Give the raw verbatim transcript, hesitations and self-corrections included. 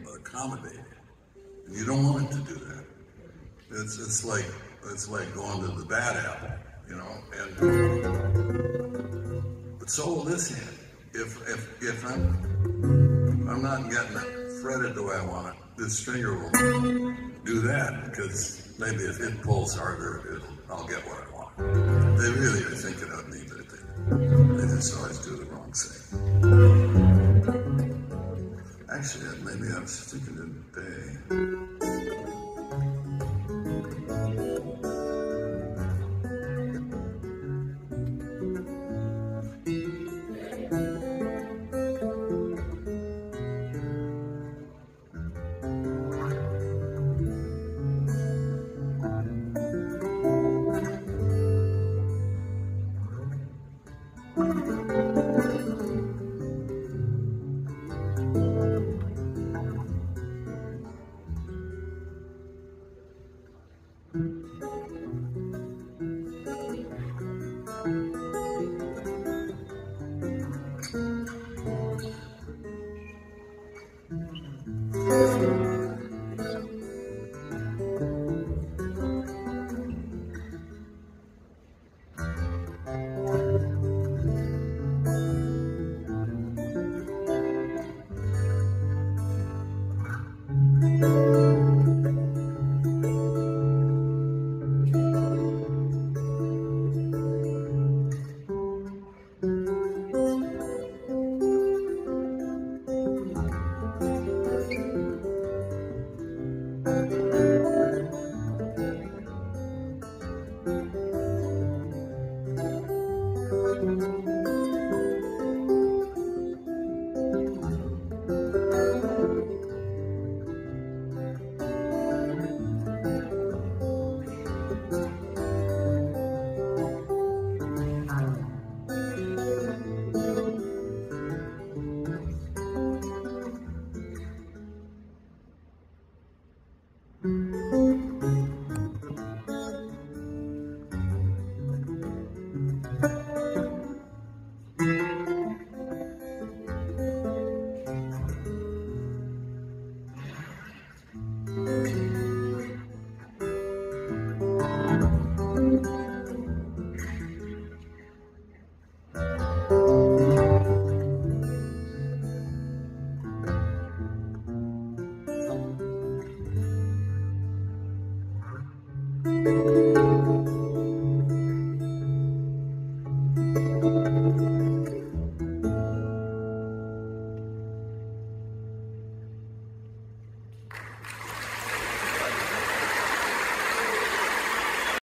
accommodate it. And you don't want it to do that. It's it's like it's like going to the bad apple, you know. And but so will this hand. If if if I'm I'm not getting it fretted the way I want it, this stringer will do that because maybe if it pulls harder, it, I'll get what I want. They really are thinking of me, but they, they just always do the wrong thing. Actually, maybe I was thinking of Bay. Thank you.